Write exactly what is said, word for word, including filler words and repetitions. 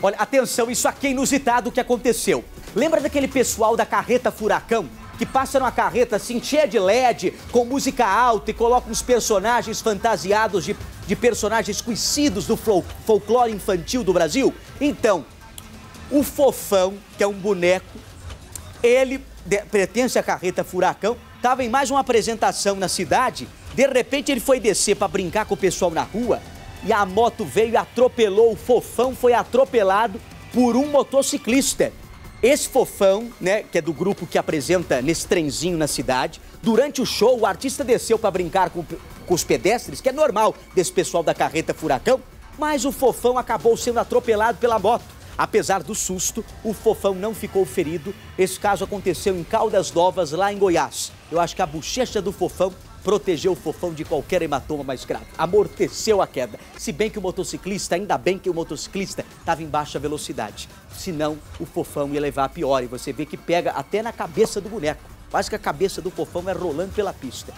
Olha, atenção, isso aqui é inusitado o que aconteceu. Lembra daquele pessoal da carreta furacão? Que passa numa carreta assim, cheia de L E D, com música alta e coloca uns personagens fantasiados de, de personagens conhecidos do fol folclore infantil do Brasil? Então, o Fofão, que é um boneco, ele de, pertence à carreta furacão, estava em mais uma apresentação na cidade, de repente ele foi descer para brincar com o pessoal na rua e a moto veio e atropelou o Fofão, foi atropelado por um motociclista. Esse Fofão, né, que é do grupo que apresenta nesse trenzinho na cidade, durante o show o artista desceu para brincar com, com os pedestres, que é normal desse pessoal da carreta furacão, mas o Fofão acabou sendo atropelado pela moto. Apesar do susto, o Fofão não ficou ferido. Esse caso aconteceu em Caldas Novas, lá em Goiás. Eu acho que a bochecha do Fofão protegeu o Fofão de qualquer hematoma mais grave. Amorteceu a queda. Se bem que o motociclista, ainda bem que o motociclista estava em baixa velocidade. Senão, o Fofão ia levar a pior. E você vê que pega até na cabeça do boneco. Quase que a cabeça do Fofão é rolando pela pista.